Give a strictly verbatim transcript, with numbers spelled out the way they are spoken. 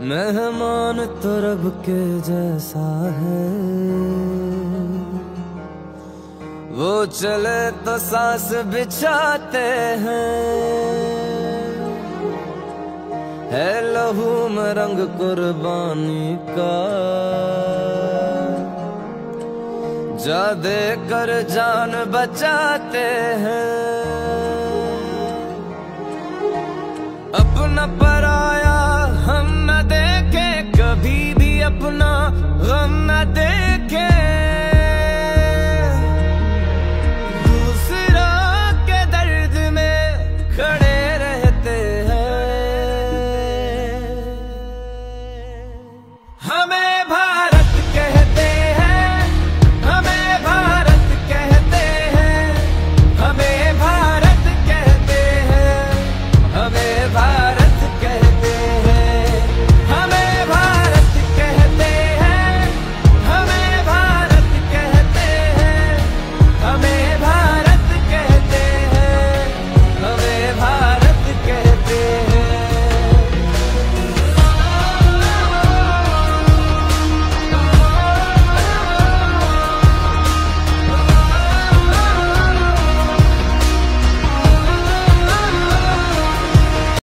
मेहमान तो रब के जैसा है, वो चले तो सांस बिछाते हैं। है लहू में रंग कुर्बानी का, जा दे कर जान बचाते हैं। अपना पराया हम न देखे कभी भी, अपना गम